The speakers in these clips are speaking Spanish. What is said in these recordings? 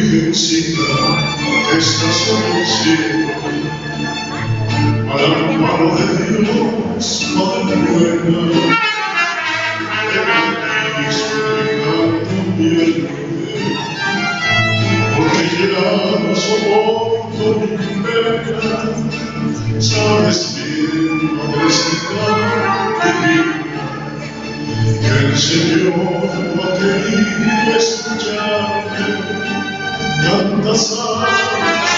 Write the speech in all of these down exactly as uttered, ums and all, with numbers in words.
Virgencita, que estás en el cielo, al amparo de Dios, Madre buena, he suplicando mi ayuda, porque ya no soporto mi pena. Sabes bien, madrecita de mí, que el Señor no ha querido escucharme. Tantas aves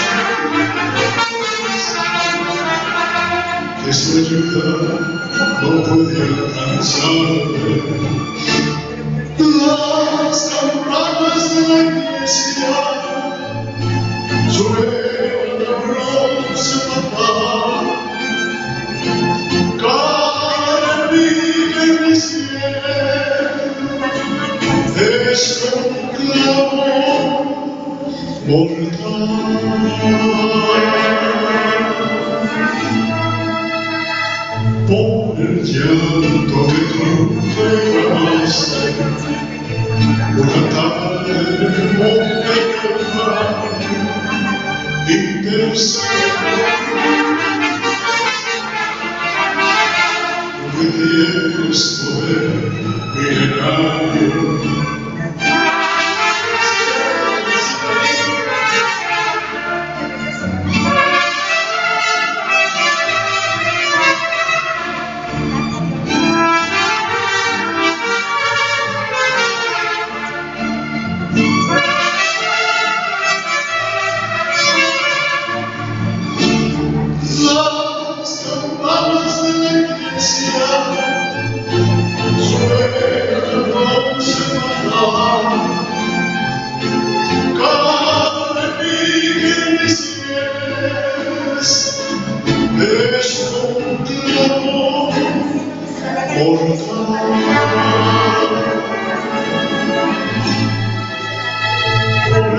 que su ayuda no puede alcanzarme. Las campanas de la iglesia suenan a bronce papá, cada enemiga en mi cielo es como un clavo mortal. Por el llanto que tú derramaste, una tarde en el monte Calvario, intercede